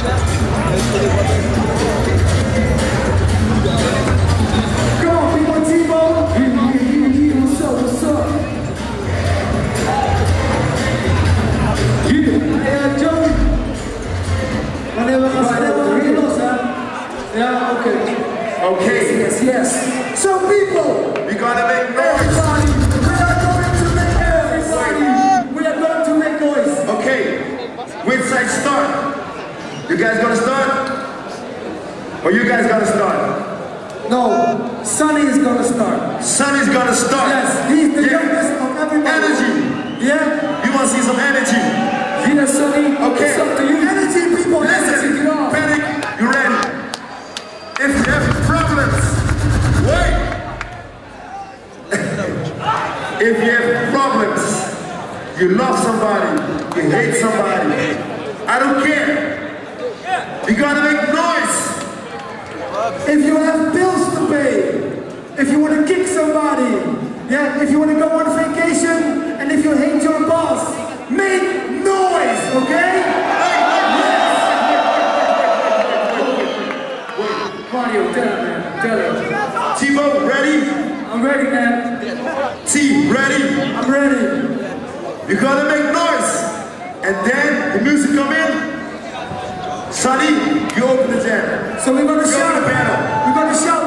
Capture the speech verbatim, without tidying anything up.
Come on, people, T-Bone. What's up, what's up? Yeah. Hey, Joey. Wanneer we gaan schreeuwen, gaan we los, hè? Ja, oké. Okay. Yes, yes. So, people. We gotta make noise. Everybody, we are going to make everybody. We are going to make noise. Okay. Which side start? You guys gonna start? Or you guys gonna start? No, Sonny is gonna start. Sonny's gonna start. Yes, he's the Yeah. youngest of everybody. Energy. Yeah? You wanna see some energy? Yeah, Sonny. Okay. It's up to you. Energy, people. Listen, Energy, get on. Panic, you ready? If you have problems, wait. If you have problems, you love somebody, you hate somebody, I don't care. You gotta make noise. If you have bills to pay, if you want to kick somebody, yeah, if you want to go on vacation, and if you hate your boss, make noise, okay? Mario, tell him, man, tell him. T-Bone, ready? I'm ready, man. T, ready? I'm ready. You gotta make noise. And then the music come in. Sonny, you open the jam. So we're gonna You shout. open the panel. We're gonna shout.